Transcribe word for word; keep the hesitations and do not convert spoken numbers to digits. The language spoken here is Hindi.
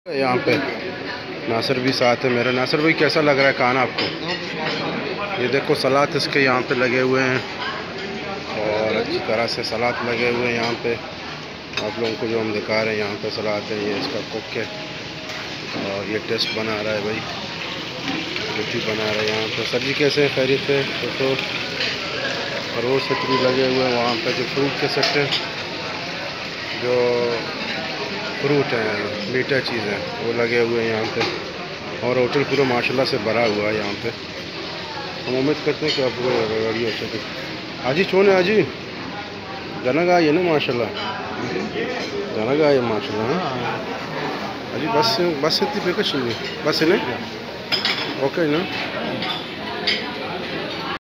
यहाँ पे नासिर भी साथ है मेरे। नासिर भाई कैसा लग रहा है खाना आपको? ये देखो सलाद इसके यहाँ पे लगे हुए हैं और अच्छी तरह से सलाद लगे हुए हैं यहाँ पे। आप लोगों को जो हम दिखा रहे हैं यहाँ पे सलाद है, ये इसका कुक है और ये टेस्ट बना रहा है भाई, रोटी बना रहे हैं यहाँ पे। सर जी कैसे हैं, खैरियत से? तो रोज़ छतरी लगे हुए हैं वहाँ पे, जो फ्रूट के सकते हैं, जो फ्रूट हैं, मीठा चीज़ें वो लगे हुए हैं यहाँ पे। और होटल पूरा माशाल्लाह से भरा हुआ है यहाँ पे। हम उम्मीद करते हैं कि आपको गाड़ी हो सके। हाजी छोने हाजी जनक आए ना माशाल्लाह, जनक आए माशाल्लाह। हाजी बस बस इतनी बेकश नहीं बस है ना, ओके ना।